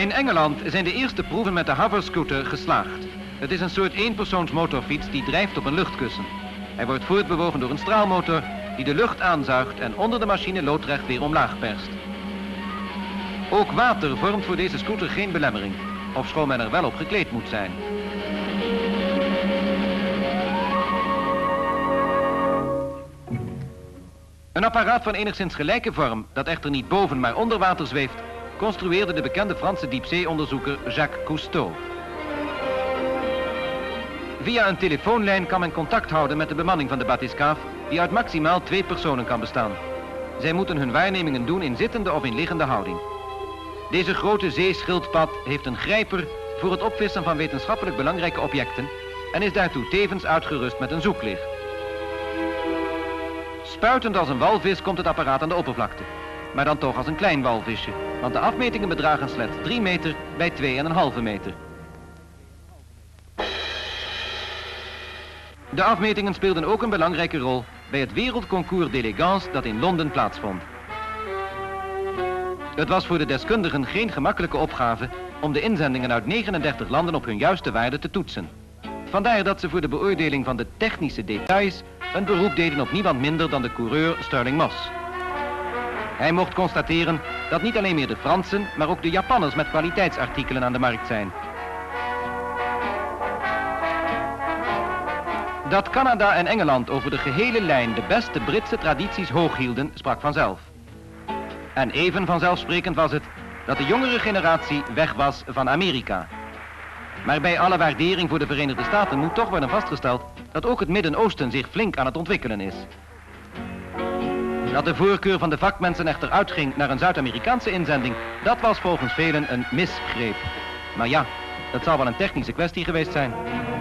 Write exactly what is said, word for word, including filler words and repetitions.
In Engeland zijn de eerste proeven met de hoverscooter geslaagd. Het is een soort eenpersoons motorfiets die drijft op een luchtkussen. Hij wordt voortbewogen door een straalmotor die de lucht aanzuigt en onder de machine loodrecht weer omlaag perst. Ook water vormt voor deze scooter geen belemmering, ofschoon men er wel op gekleed moet zijn. Een apparaat van enigszins gelijke vorm, dat echter niet boven maar onder water zweeft, construeerde de bekende Franse diepzeeonderzoeker Jacques Cousteau. Via een telefoonlijn kan men contact houden met de bemanning van de bathyscaphe, die uit maximaal twee personen kan bestaan. Zij moeten hun waarnemingen doen in zittende of in liggende houding. Deze grote zeeschildpad heeft een grijper voor het opvissen van wetenschappelijk belangrijke objecten en is daartoe tevens uitgerust met een zoeklicht. Spuitend als een walvis komt het apparaat aan de oppervlakte, maar dan toch als een klein walvisje, want de afmetingen bedragen slechts drie meter bij twee komma vijf meter. De afmetingen speelden ook een belangrijke rol bij het Wereldconcours d'Elegance dat in Londen plaatsvond. Het was voor de deskundigen geen gemakkelijke opgave om de inzendingen uit negenendertig landen op hun juiste waarde te toetsen. Vandaar dat ze voor de beoordeling van de technische details een beroep deden op niemand minder dan de coureur Stirling Moss. Hij mocht constateren dat niet alleen meer de Fransen, maar ook de Japanners met kwaliteitsartikelen aan de markt zijn. Dat Canada en Engeland over de gehele lijn de beste Britse tradities hoog hielden, sprak vanzelf. En even vanzelfsprekend was het dat de jongere generatie weg was van Amerika. Maar bij alle waardering voor de Verenigde Staten moet toch worden vastgesteld dat ook het Midden-Oosten zich flink aan het ontwikkelen is. Dat de voorkeur van de vakmensen echter uitging naar een Zuid-Amerikaanse inzending, dat was volgens velen een misgreep. Maar ja, dat zal wel een technische kwestie geweest zijn.